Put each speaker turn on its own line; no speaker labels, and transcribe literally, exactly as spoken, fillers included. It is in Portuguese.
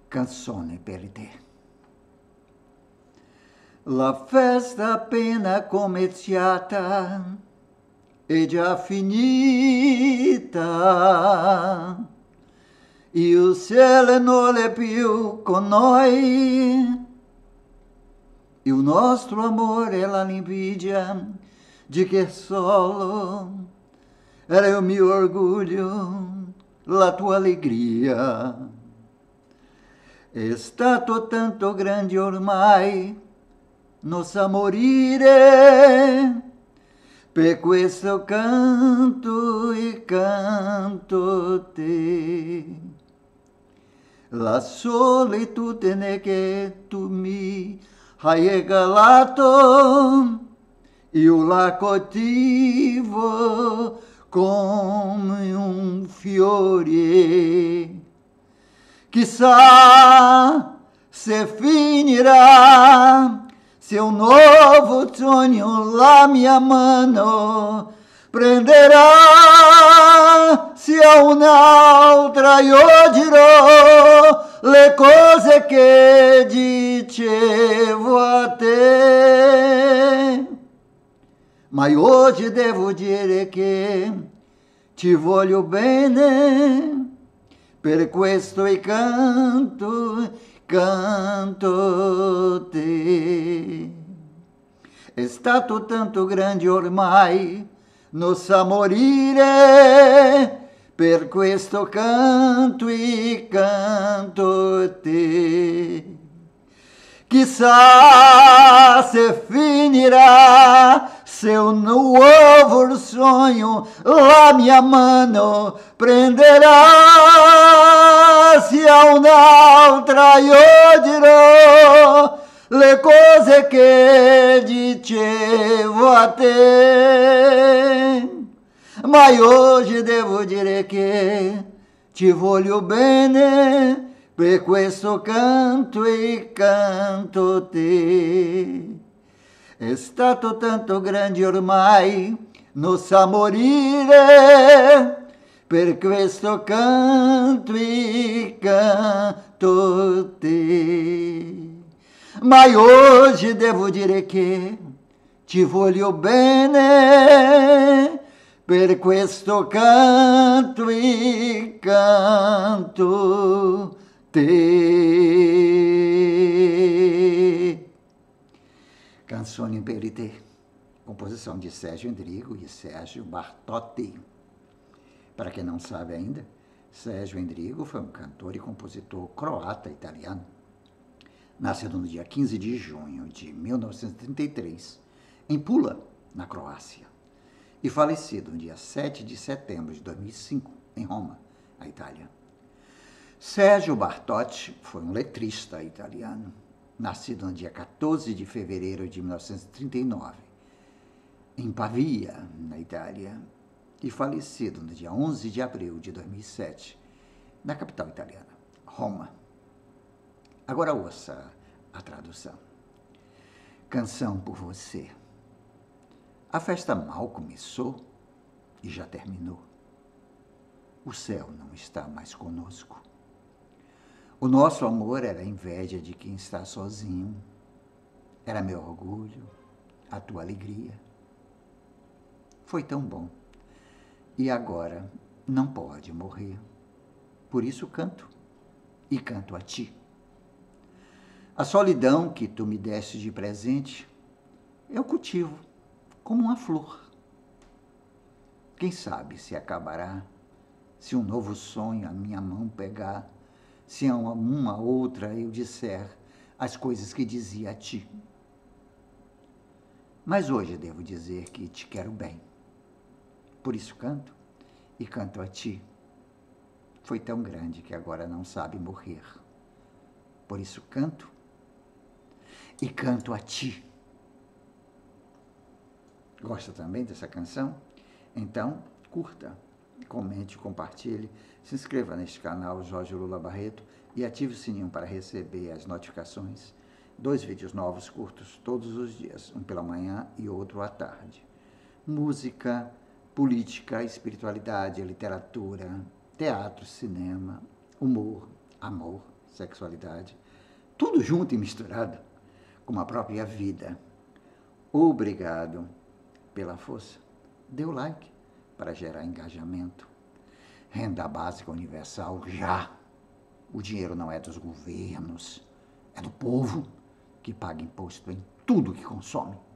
Canzone per te. La festa appena cominciata è già finita, il cielo non è più con noi, il nostro amore è la invidia di che solo era il mio orgoglio, la tua allegria. È stato tanto grande ormai non sa morire, per questo canto e canto te. La solitudine che tu mi hai regalato, io la coltivo come un fiore. Chissà se finirà, se un nuovo sogno la mia mano prenderà, se a un'altra io dirò le cose che dicevo a te. Ma oggi devo dire che ti voglio bene, per questo io canto, canto te. È stato tanto grande ormai, non sa morire, per questo canto e canto te. Chissà se finirà, se un nuovo sogno la mia mano prenderà, se a un'altra io dirò le cose che dicevo a te. Ma oggi devo dire che ti voglio bene, per questo canto e canto te. È stato tanto grande ormai, non sa morire, per questo canto e canto te. Ma oggi devo dire che ti voglio bene, per questo canto e canto te. Canzone per te, composição de Sérgio Endrigo e Sérgio Bartotti. Para quem não sabe ainda, Sérgio Endrigo foi um cantor e compositor croata-italiano, nascido no dia quinze de junho de mil novecentos e trinta e três, em Pula, na Croácia, e falecido no dia sete de setembro de dois mil e cinco, em Roma, a Itália. Sérgio Bartotti foi um letrista italiano, nascido no dia quatorze de fevereiro de mil novecentos e trinta e nove, em Pavia, na Itália, e falecido no dia onze de abril de dois mil e sete, na capital italiana, Roma. Agora ouça a tradução. Canção por você. A festa mal começou e já terminou. O céu não está mais conosco. O nosso amor era a inveja de quem está sozinho. Era meu orgulho, a tua alegria. Foi tão bom. E agora não pode morrer. Por isso canto, e canto a ti. A solidão que tu me deste de presente, eu cultivo como uma flor. Quem sabe se acabará, se um novo sonho a minha mão pegar, se a uma outra eu disser as coisas que dizia a ti. Mas hoje devo dizer que te quero bem. Por isso canto e canto a ti. Foi tão grande que agora não sabe morrer. Por isso canto e canto a ti. Gosta também dessa canção? Então, curta, comente, compartilhe, se inscreva neste canal Jorge Lula Barreto e ative o sininho para receber as notificações. Dois vídeos novos curtos todos os dias, um pela manhã e outro à tarde. Música, política, espiritualidade, literatura, teatro, cinema, humor, amor sexualidade, tudo junto e misturado, como a própria vida. Obrigado pela força. Dê o like para gerar engajamento. Renda básica universal já. O dinheiro não é dos governos, é do povo que paga imposto em tudo que consome.